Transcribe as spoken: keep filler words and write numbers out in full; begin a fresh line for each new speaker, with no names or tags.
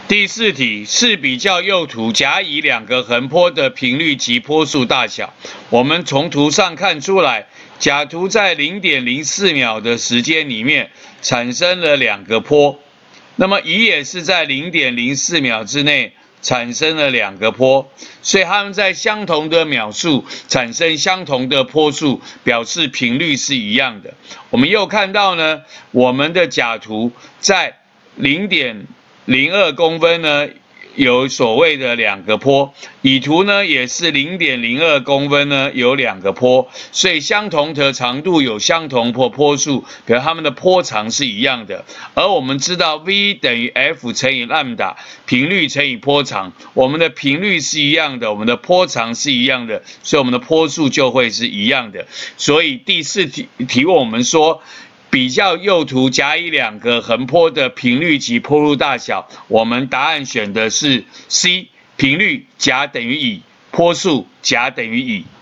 第四题是比较右图甲乙两个横坡的频率及坡数大小。我们从图上看出来，甲图在 零点零四秒的时间里面产生了两个坡，那么乙也是在 零点零四秒之内产生了两个坡，所以它们在相同的秒数产生相同的坡数，表示频率是一样的。我们又看到呢，我们的甲图在 零点零二公分呢，有所谓的两个坡，乙图呢也是 零点零二公分呢，有两个坡，所以相同的长度有相同坡坡数，表示它们的坡长是一样的。而我们知道 V 等于 F 乘以 lambda， 频率乘以坡长，我们的频率是一样的，我们的坡长是一样的，所以我们的坡数就会是一样的。所以第四题题问我们说，比较右图甲乙两个横坡的频率及坡度大小，我们答案选的是 C， 频率甲等于乙，坡数甲等于乙。